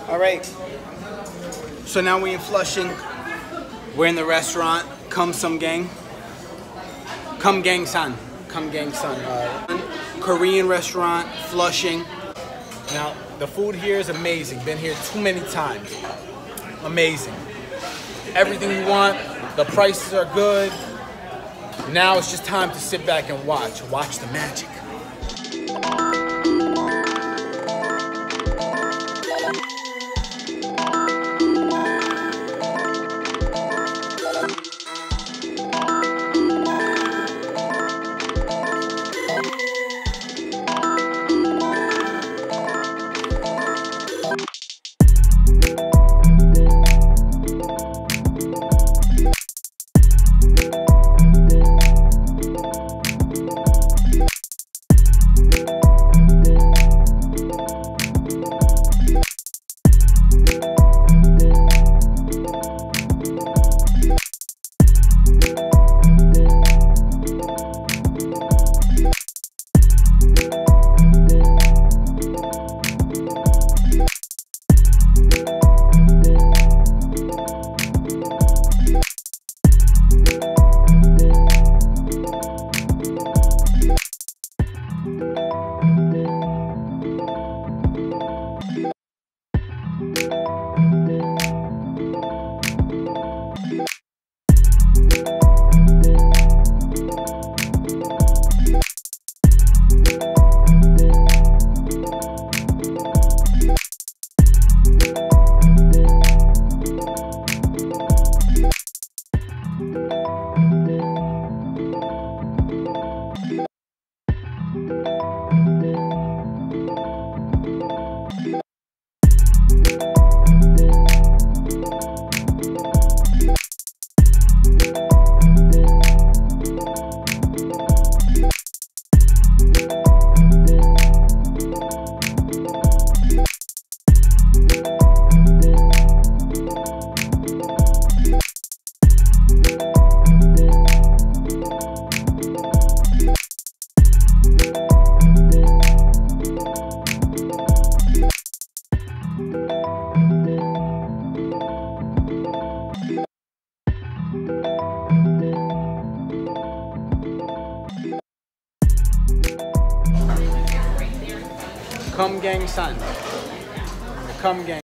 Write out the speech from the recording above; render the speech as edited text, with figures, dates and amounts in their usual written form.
All right. So now we're in Flushing. We're in the restaurant. Come Some Gang. Come Gang San. Come Gang San. Korean restaurant, Flushing. Now, the food here is amazing. Been here too many times. Amazing. Everything you want. The prices are good. Now it's just time to sit back and watch. Watch the magic. Come Gang San. Come Gang.